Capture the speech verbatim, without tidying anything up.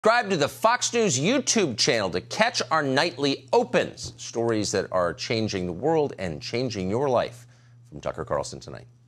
Subscribe to the Fox News YouTube channel to catch our nightly opens, stories that are changing the world and changing your life. From Tucker Carlson tonight.